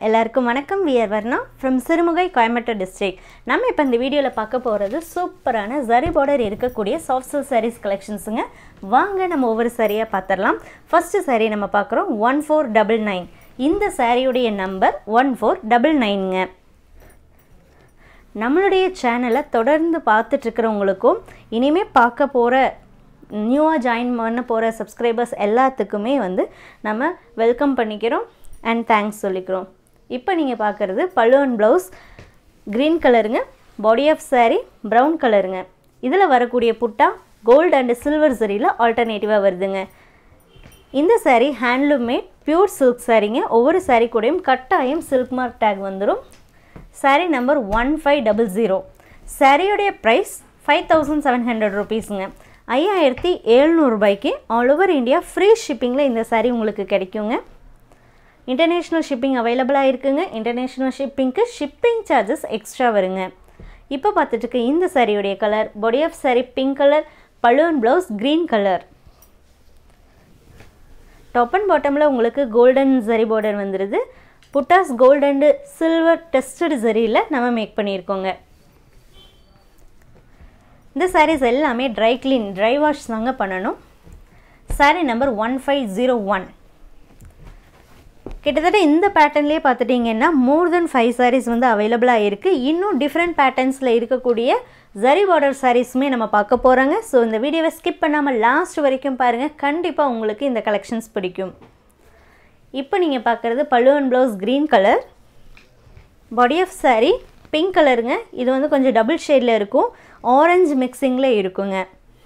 எல்லாருக்கும் வணக்கம். we are Varnaa from Sirumugai, Coimbatore district. நம்ம இப்போ இந்த வீடியோல பார்க்க போறது சூப்பரான Zari border இருக்கக்கூடிய soft silk sarees collectionsங்க. வாங்க நம்ம ஒவ்வொரு சாரியா பார்த்தறலாம். ஃபர்ஸ்ட் saree நம்ம பார்க்கறோம் 1499. இந்த சாரியுடைய நம்பர் 1499ங்க. நம்மளுடைய சேனலை தொடர்ந்து பார்த்துட்டு இருக்கறவங்களுக்கும் இனிமே பார்க்க போற நியூவா ஜாயின் பண்ண போற சப்ஸ்கிரைபர்ஸ் எல்லாத்துக்குமே வந்து நம்ம வெல்கம் பண்ணிக்கிறோம் and thanks சொல்லிக்கிறோம். இப்போ நீங்க பார்க்கிறது பல்லு and blouse green கலருங்க, body of saree brown கலருங்க. இதுல வரக்கூடிய புட்டா gold and silver சரியில ஆல்டர்னேட்டிவா வருதுங்க. இந்த saree handloom made pure silk சாரீங்க. ஒவ்வொரு saree கூடயும் கட்டாயம் silk mark tag வந்துரும். saree number 1500. சாரியோட பிரைஸ் 5700 ரூபீஸ்ங்க. 5700 ரூபாய்க்கு ஆல் ஓவர் இந்தியா ஃப்ரீ ஷிப்பிங்ல இந்த saree உங்களுக்கு கிடைக்குங்க. இன்டர்நேஷனல் ஷிப்பிங் அவைலபிளாக இருக்குங்க. இன்டர்நேஷனல் ஷிப்பிங்க்கு ஷிப்பிங் சார்ஜஸ் எக்ஸ்ட்ரா வருங்க. இப்போ பார்த்துட்டு இருக்க இந்த சாரியோடைய colour body of sari pink colour, pallu and blouse green colour. Top and பாட்டமில் உங்களுக்கு கோல்டன் ஜரி பார்டர் வந்துடுது. Buttas gold and silver tested ஜரியில் நம்ம மேக் பண்ணியிருக்கோங்க. இந்த சாரீஸ் எல்லாமே ட்ரை வாஷ் தாங்க பண்ணணும். சாரீ நம்பர் 1501. கிட்டத்தட்ட இந்த பேட்டர்ன்லேயே பார்த்துட்டிங்கன்னா மோர் தென் 5 sarees வந்து அவைலபிளாக இருக்குது. இன்னும் டிஃப்ரெண்ட் பேட்டர்ன்ஸில் இருக்கக்கூடிய ஜரி பார்டர் சாரீஸுமே நம்ம பார்க்க போகிறாங்க. ஸோ இந்த வீடியோவை ஸ்கிப் பண்ணாமல் லாஸ்ட் வரைக்கும் பாருங்கள். கண்டிப்பாக உங்களுக்கு இந்த கலெக்ஷன்ஸ் பிடிக்கும். இப்போ நீங்கள் பார்க்குறது pallu and blouse green colour, body of sari pink கலருங்க. இது வந்து கொஞ்சம் டபுள் ஷேடில் இருக்கும், ஆரஞ்சு மிக்சிங்கில் இருக்குங்க.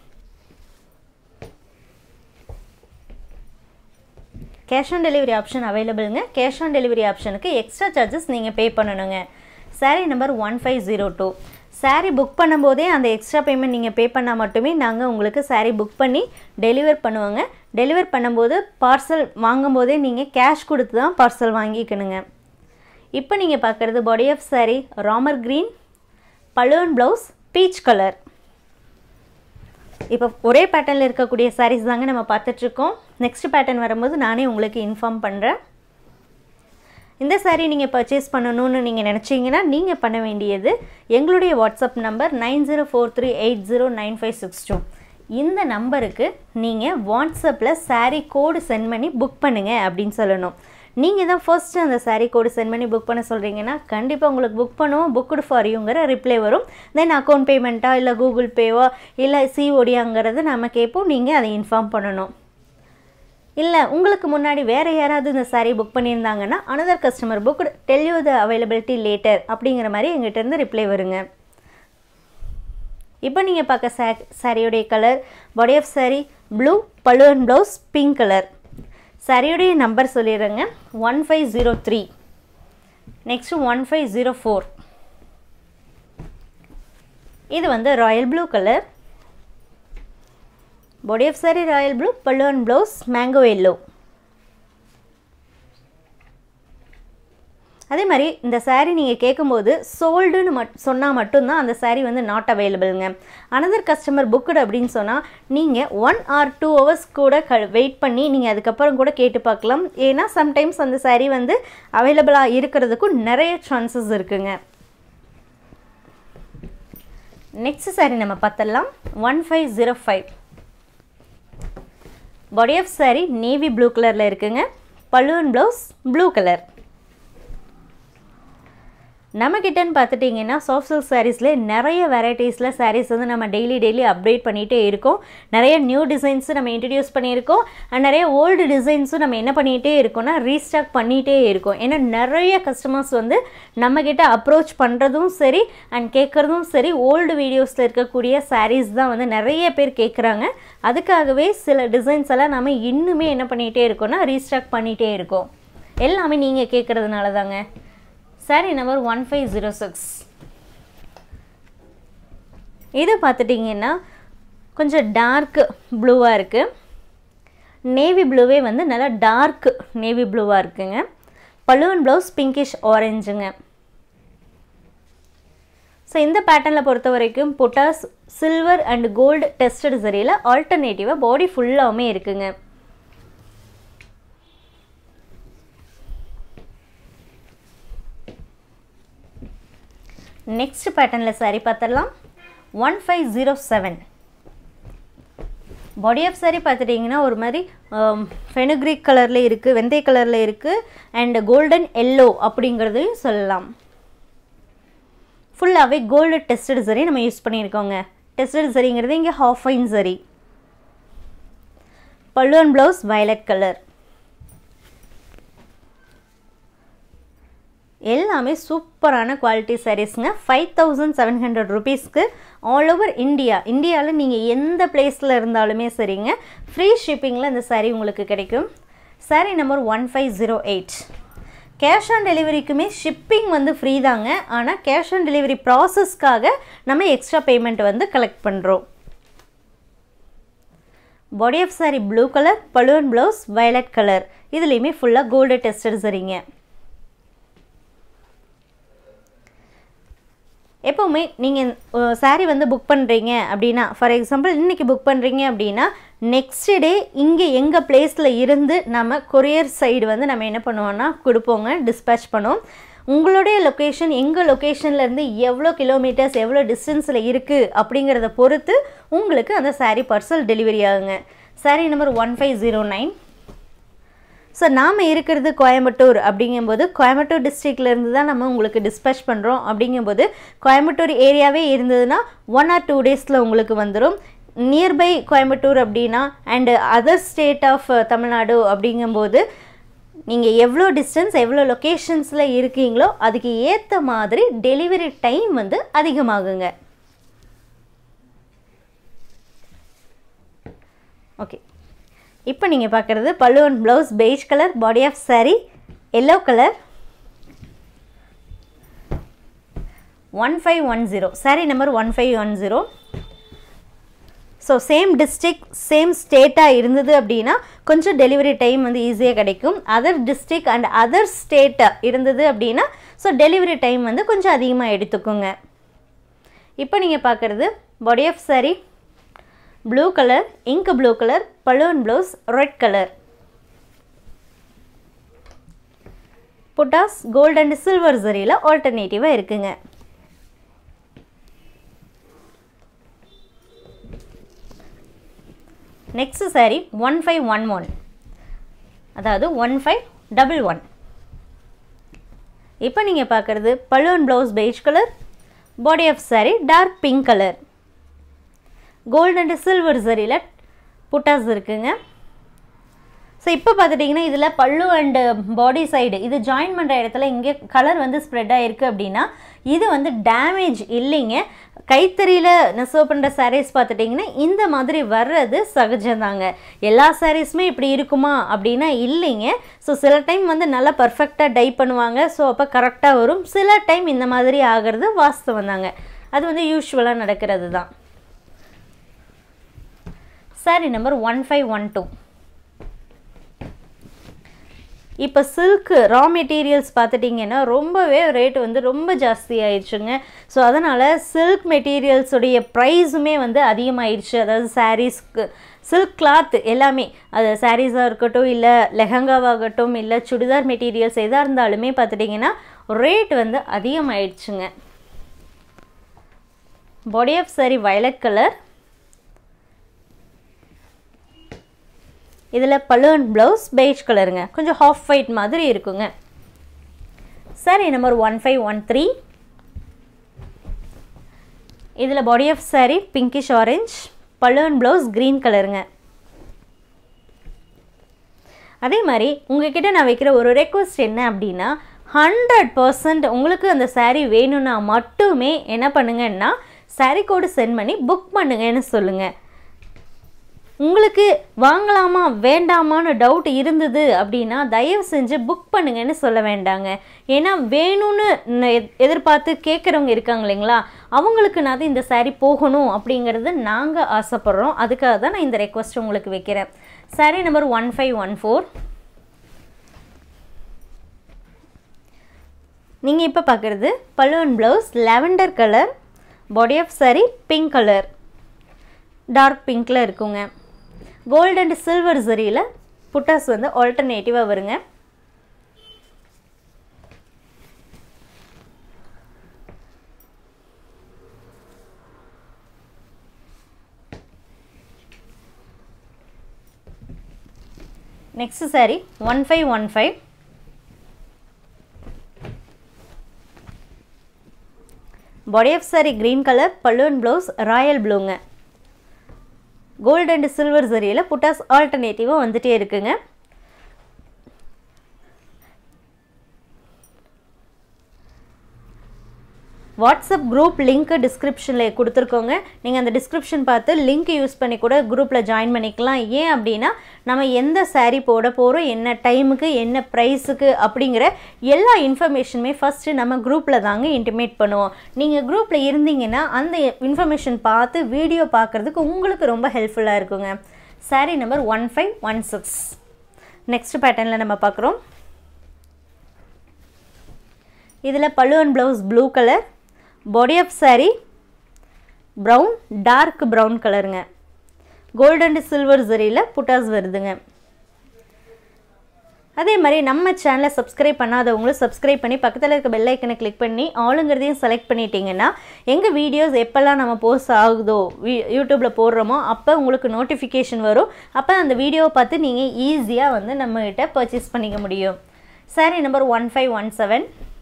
கேஷ் ஆன் டெலிவரி ஆப்ஷன் அவைலபிளுங்க. கேஷ் ஆன் டெலிவரி ஆப்ஷனுக்கு எக்ஸ்ட்ரா சார்ஜஸ் நீங்கள் பே பண்ணணுங்க. சாரீ நம்பர் 1502. சாரீ புக் பண்ணும்போதே அந்த எக்ஸ்ட்ரா பேமெண்ட் நீங்கள் பே பண்ணால் மட்டுமே நாங்கள் உங்களுக்கு சாரீ புக் பண்ணி டெலிவர் பண்ணுவோங்க. டெலிவர் பண்ணும்போது பார்சல் வாங்கும்போதே நீங்கள் கேஷ் கொடுத்து தான் பார்சல் வாங்கிக்கணுங்க. இப்போ நீங்கள் பார்க்குறது body of sari Ramar green, pallu and blouse peach colour. இப்போ ஒரே பேட்டர்னில் இருக்கக்கூடிய சாரீஸ் தாங்க நம்ம பார்த்துட்ருக்கோம். நெக்ஸ்ட் பேட்டர்ன் வரும்போது நானே உங்களுக்கு இன்ஃபார்ம் பண்ணுறேன். இந்த சாரீ நீங்கள் பர்ச்சேஸ் பண்ணணும்னு நீங்கள் நினச்சிங்கன்னா நீங்கள் பண்ண வேண்டியது எங்களுடைய வாட்ஸ்அப் நம்பர் 9043809562. இந்த நம்பருக்கு நீங்கள் வாட்ஸ்அப்பில் சாரீ கோடு சென்ட் பண்ணி புக் பண்ணுங்கள் அப்படின்னு சொல்லணும். நீங்கள் தான் ஃபர்ஸ்ட்டு அந்த சாரீ கோடு சென்ட் பண்ணி புக் பண்ண சொல்கிறீங்கன்னா கண்டிப்பாக உங்களுக்கு புக் பண்ணுவோம், புக்குடு ஃபார் யூங்கிற ரிப்ளை வரும். தென் அக்கௌண்ட் பேமெண்ட்டா இல்லை கூகுள் பேவா இல்லை சிஓடியாங்கிறது நம்ம கேட்போம். நீங்கள் அதை இன்ஃபார்ம் பண்ணணும். இல்லை உங்களுக்கு முன்னாடி வேறு யாராவது இந்த சாரீ புக் பண்ணியிருந்தாங்கன்னா another customer book tell you the availability later அப்படிங்கிற மாதிரி எங்கிட்டேருந்து ரிப்ளை வருங்க. இப்போ நீங்கள் பார்க்க சாரியோடைய colour body of sari blue, pallu and blouse pink colour. சாரியோடைய நம்பர் சொல்லிடுறேங்க 1503. நெக்ஸ்ட்டு 1504. இது வந்து royal blue colour, body of sari royal blue, pallu and blouse mango yellow. அதே மாதிரி இந்த சாரீ நீங்கள் கேட்கும்போது சோல்டுன்னு சொன்னால் மட்டும்தான் அந்த சாரீ வந்து நாட் அவைலபிளுங்க. அனதர் கஸ்டமர் புக்குடு அப்படின்னு சொன்னால் நீங்கள் 1 or 2 hours கூட வெயிட் பண்ணி நீங்கள் அதுக்கப்புறம் கூட கேட்டு பார்க்கலாம். ஏன்னா சம்டைம்ஸ் அந்த சாரீ வந்து அவைலபிளாக இருக்கிறதுக்கும் நிறைய சான்சஸ் இருக்குங்க. நெக்ஸ்ட் சாரீ நம்ம பார்த்துடலாம் 1505. Body of sari navy blue கலரில் இருக்குங்க. Pallu and blouse blue colour. நம்மக்கிட்டன்னு பார்த்துட்டிங்கன்னா சாஃப்ட் சில்க் சாரீஸ்லேயே நிறைய வெரைட்டிஸில் சாரீஸ் வந்து நம்ம டெய்லி அப்டேட் பண்ணிகிட்டே இருக்கோம். நிறைய நியூ டிசைன்ஸு நம்ம இன்ட்ரடியூஸ் பண்ணியிருக்கோம். அண்ட் நிறைய ஓல்டு டிசைன்ஸும் நம்ம என்ன பண்ணிகிட்டே இருக்கோம்னா ரீஸ்டாக் பண்ணிகிட்டே இருக்கோம். ஏன்னா நிறைய கஸ்டமர்ஸ் வந்து நம்மக்கிட்ட அப்ரோச் பண்ணுறதும் சரி அண்ட் கேட்குறதும் சரி ஓல்டு வீடியோஸில் இருக்கக்கூடிய சாரீஸ் தான் வந்து நிறைய பேர் கேட்குறாங்க. அதுக்காகவே சில டிசைன்ஸ் எல்லாம் நம்ம இன்னுமே என்ன பண்ணிகிட்டே இருக்கோம்னா ரீஸ்டாக் பண்ணிகிட்டே இருக்கோம். எல்லாமே நீங்கள் கேட்குறதுனால தாங்க. சாரீ நம்பர் 1506. இது பார்த்துட்டிங்கன்னா கொஞ்சம் டார்க் ப்ளூவாக இருக்குது. நேவி ப்ளூவே வந்து நல்லா டார்க் நேவி ப்ளூவாக இருக்குங்க. பல்லு அண்ட் ப்ளவுஸ் பிங்கிஷ் ஆரஞ்சுங்க. ஸோ இந்த பேட்டர்னில் பொறுத்த வரைக்கும் buttas silver and gold tested சரியில் ஆல்டர்னேட்டிவாக பாடி ஃபுல்லாகவுமே இருக்குங்க. நெக்ஸ்ட் பேட்டர்ன்ல saree பார்த்தறலாம் 1507 பாடி ஆஃப் saree பார்த்துட்டீங்கன்னா ஒரு மாதிரி ஃபெனுக்ரிக் கலர்ல இருக்கு வெந்தய கலர்ல இருக்கு and golden yellow அப்படிங்கறதையும் சொல்லலாம் ஃபுல்லாவே கோல்ட் டெஸ்டட் zari நம்ம யூஸ் பண்ணியிருக்கோங்க டெஸ்டட் zariங்கிறது இங்க half fine zari pallu and blouse violet color எல்லாமே சூப்பரான குவாலிட்டி sareesங்க 5700 rupeesக்கு all over இந்தியால நீங்க எந்த பிளேஸ்ல இருந்தாலுமே சரிங்க ஃப்ரீ ஷிப்பிங்ல இந்த saree உங்களுக்கு கிடைக்கும் saree நம்பர் 1508 கேஷ் ஆன் டெலிவரிக்குமே ஷிப்பிங் வந்து ஃப்ரீ தாங்க ஆனா கேஷ் ஆன் டெலிவரி processக்காக நம்ம எக்ஸ்ட்ரா பேமெண்ட் வந்து கலெக்ட் பண்றோம் body of saree blue color pallu and blouse violet color இதுலயுமே ஃபுல்லா gold tested zariங்க எப்பவுமே நீங்க saree வந்து புக் பண்றீங்க அப்படினா ஃபார் எக்ஸாம்பிள் இன்னைக்கு புக் பண்றீங்க அப்படினா நெக்ஸ்ட் டே இங்க எங்க பிளேஸ்ல இருந்து நம்ம courier சைடு வந்து நம்ம என்ன பண்ணுவோம்னா கொடுப்போங்க dispatch பண்ணுவோம் உங்களுடைய லொகேஷன் எங்க லொகேஷன்ல இருந்து எவ்வளவு கிலோமீட்டர்ஸ் எவ்வளவு டிஸ்டன்ஸ்ல இருக்கு அப்படிங்கறத பொறுத்து உங்களுக்கு அந்த saree parcel டெலிவரி ஆகுங்க saree நம்பர் 1509 சோ நாம இருக்குது கோயம்புத்தூர் அப்படிங்கும்போது கோயம்புத்தூர் டிஸ்ட்ரிக்ட்ல இருந்து தான் நம்ம உங்களுக்கு dispatch பண்றோம் அப்படிங்கும்போது கோயம்புத்தூர் ஏரியாவே இருந்ததுனா 1 or 2 டேஸ்ல உங்களுக்கு வந்துரும் நியர்பை கோயம்புத்தூர் அப்படினா and other state of Tamil Nadu அப்படிங்கும்போது நீங்க எவ்வளவு டிஸ்டன்ஸ் எவ்வளவு லொகேஷன்ஸ்ல இருக்கீங்களோ அதுக்கு ஏத்த மாதிரி டெலிவரி டைம் வந்து அதிகமாகுங்க ஓகே இப்போ நீங்க பார்க்கிறது pallu and blouse beige color body of saree yellow color 1510 saree number 1510 so same district same state இருந்தது அப்படினா கொஞ்சம் டெலிவரி டைம் வந்து ஈஸியா கிடைக்கும் other district and other state இருந்தது அப்படினா so டெலிவரி டைம் வந்து கொஞ்சம் அதிகமா எடுத்துக்குங்க இப்போ நீங்க பார்க்கிறது body of saree blue color ink blue color pallu and blouse red color buttas gold and silver zariல ஆல்டர்னேட்டிவா இருக்குங்க next saree 1511 அதாவது 1511 இப்போ நீங்க பார்க்கிறது pallu and blouse beige color body of saree dark pink color gold and silver zariல புட்டாஸ் இருக்குங்க so இப்போ பாத்துட்டீங்கன்னா இதுல பல்லு and body side இது ஜாயின் பண்ற இடத்துல இங்க கலர் வந்து ஸ்ப்ரெட் ஆயிருக்கு அப்படினா இது வந்து டேமேஜ் இல்லைங்க கைத்தறியில நெசவு பண்ற sarees பாத்துட்டீங்கன்னா இந்த மாதிரி வர்றது சகஜம்தாங்க எல்லா sareesமே இப்படி இருக்குமா அப்படினா இல்லைங்க சோ சில டைம் வந்து நல்லா பெர்ஃபெக்ட்டா டை பண்ணுவாங்க சோ அப்ப கரெக்ட்டா வரும் சில டைம் இந்த மாதிரி ஆகிறது வாஸ்தவம்தாங்க அது வந்து யூசுவலா நடக்கிறது தான் saree number 1512 இப்போ silk raw materials பாத்துட்டீங்கன்னா ரொம்பவே ரேட் வந்து ரொம்ப ஜாஸ்தி ஆயிருச்சுங்க சோ அதனால silk materials உடைய பிரைஸ்மே வந்து அதிகமாயிருச்சு அதாவது sarees silk cloth எல்லாமே அது sarees-ஆ இருக்கட்டும் இல்ல லெஹங்காவாகட்டும் இல்ல சுடிதார் மெட்டீரியல்ஸ் எதா இருந்தாலுமே பாத்துட்டீங்கன்னா ரேட் வந்து அதிகமாயிருச்சுங்க body of saree violet color இதுல pallu and blouse beige கலருங்க கொஞ்சம் half white மாதிரி இருக்குங்க saree number 1513 இதுல body of saree pinkish orange pallu and blouse green கலருங்க அதே மாதிரி உங்ககிட்ட நான் வைக்கிற ஒரு ரெக்வெஸ்ட் என்ன அப்படினா 100% உங்களுக்கு அந்த saree வேணும்னா மட்டுமே என்ன பண்ணுங்கன்னா saree கோட் சென்ட் பண்ணி புக் பண்ணுங்கன்னு சொல்லுங்க உங்களுக்கு வாங்கலாமா வேண்டாமான்னு டவுட் இருந்தது அப்படினா தயவு செஞ்சு புக் பண்ணுங்கன்னு சொல்ல வேண்டாங்க ஏனா வேணும்னு எதிர்பார்த்து கேக்குறவங்க இருக்காங்க இல்லீங்களா அவங்களுக்கு நான் இந்த saree போகணும் அப்படிங்கிறது நாங்க ஆசைப்படுறோம் அதுக்காக தான் நான் இந்த ரெக்வெஸ்ட் உங்களுக்கு வைக்கிறேன் saree number 1514 நீங்க இப்ப பார்க்கிறது pallu and blouse lavender color body of saree pink color dark pinkல இருக்குங்க gold and silver zariல புட்டாஸ் வந்து ஆல்டர்னேட்டிவா வருங்க Next saree 1515. Body of saree green color, pallu and blouse royal blue nga. Gold and silver zari la puttas alternative vandite irukanga. WhatsApp group link description la kuduthirukkonga. Neenga and description paathu link use panni kuda group la join panikalam. Yen appadina nama endha saree poda porom enna time ku enna price ku அப்படிங்கற எல்லா இன்ஃபர்மேஷனுமே first நம்ம குரூப்ல தாங்க intimate பண்ணுவோம். நீங்க குரூப்ல இருந்தீங்கன்னா அந்த இன்ஃபர்மேஷன் பார்த்து வீடியோ பார்க்கிறதுக்கு உங்களுக்கு ரொம்ப ஹெல்ப்ஃபுல்லா இருக்குங்க. saree number 1516. நெக்ஸ்ட் பேட்டர்ன்ல நம்ம பார்க்கறோம். இதுல pallu and blouse blue color. Body of saree brown, dark brown color nga. Gold and silver zari la puttas varudunga. அதே மாதிரி நம்ம சேனலை சப்ஸ்கிரைப் பண்ணாதவங்களும் சப்ஸ்கிரைப் பண்ணி பக்கத்துல இருக்க பெல் ஐகானை கிளிக் பண்ணி ஆளுங்கறதையும் செலக்ட் பண்ணிட்டீங்கன்னா எங்க வீடியோஸ் எப்பலாம் நம்ம போஸ்ட் ஆகுதோ யூடியூப்ல போடுறோமோ அப்ப உங்களுக்கு நோட்டிஃபிகேஷன் வரும். அப்ப அந்த வீடியோவை பார்த்து நீங்க ஈஸியா வந்து நம்ம கிட்ட பர்ச்சேஸ் பண்ணிக்க முடியும். saree number 1517.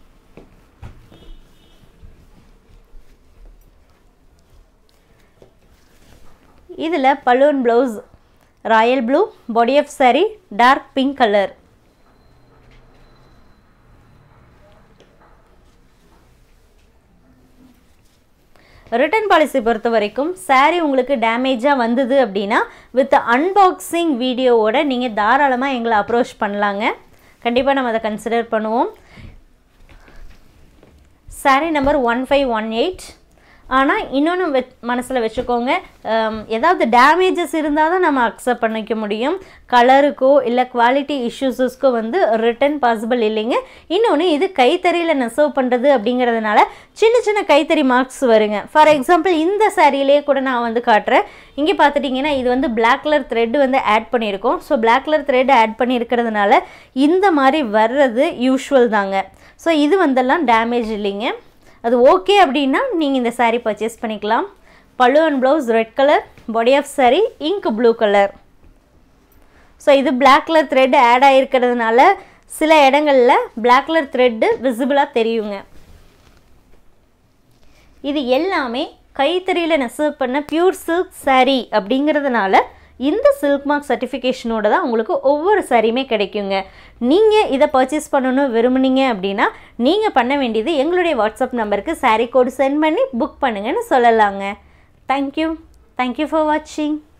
இதுல pallu and blouse royal blue, body of saree dark pink color. Return policy பொறுத்த வரைக்கும் saree உங்களுக்கு டேமேஜா வந்தது அப்படினா வித் அன்பாக்சிங் வீடியோவோட நீங்க தாராளமா எங்களை அப்ரோச் பண்ணலாங்க. கண்டிப்பா நம்ம அத கன்சிடர் பண்ணுவோம். saree number 1518. ஆனா இன்னொன்னு மனசுல வெச்சுக்கோங்க, ஏதாவது டேமேजेस இருந்தா தான் நம்ம அக்செப்ட் பண்ணிக்க முடியும். கலருக்கோ இல்ல குவாலிட்டி இஷ்யூஸ்ஸ்க்கோ வந்து ரிட்டர்ன் பாசிபிள் இல்லைங்க. இன்னொன்னு இது கைத்தறியில நெசவு பண்றது அப்படிங்கிறதுனால சின்ன சின்ன கைத்தறி மார்க்ஸ் வருங்க. ஃபார் எக்ஸாம்பிள் இந்த சாரியிலே கூட நான் வந்து காட்றேன். இங்க பாத்துட்டீங்கன்னா இது வந்து Black கலர் thread வந்து ஆட் பண்ணியிருக்கோம். So Black colour thread add பண்ணியிருக்கிறதுனால இந்த மாதிரி வர்றது யூசுவல் தாங்க. சோ இது வந்தெல்லாம் டேமேஜ் இல்லைங்க. அது ஓகே அப்படினா நீங்க இந்த saree பர்ச்சேஸ் பண்ணிக்கலாம். pallu and blouse red color, body of saree ink blue color. So இது Black color thread ஆட் ஆயிருக்கிறதுனால சில இடங்கள்ல Black color thread விசிபிளா தெரியுங்க. இது எல்லாமே கைத்தறியில நெசவு பண்ண பியூர் silk saree அப்படிங்கிறதுனால இந்த silk mark certificationோட தான் உங்களுக்கு ஒவ்வொரு சாரியுமே கிடைக்குங்க. நீங்க இத பர்ச்சேஸ் பண்ணனும் விரும்புனீங்க அப்படினா நீங்க பண்ண வேண்டியது எங்களுடைய WhatsApp நம்பருக்கு saree கோட் சென்ட் பண்ணி புக் பண்ணுங்கன்னு சொல்லலாங்க. Thank you for watching.